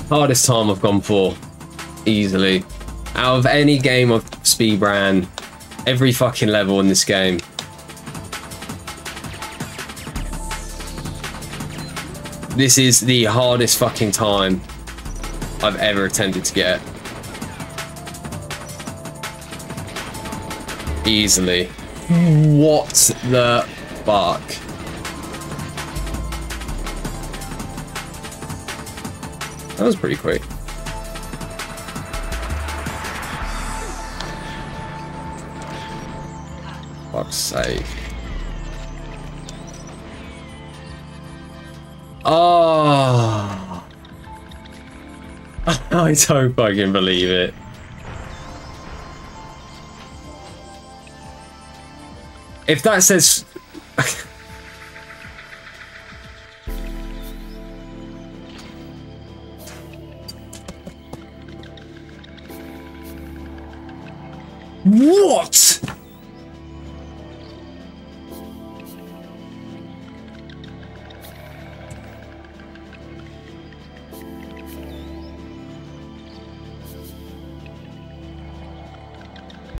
Hardest time I've gone for. Easily. Out of any game of speedran, every fucking level in this game. This is the hardest fucking time I've ever attempted to get. Easily. What the fuck? That was pretty quick. Fuck's sake. Oh. I don't fucking believe it. If that says... What?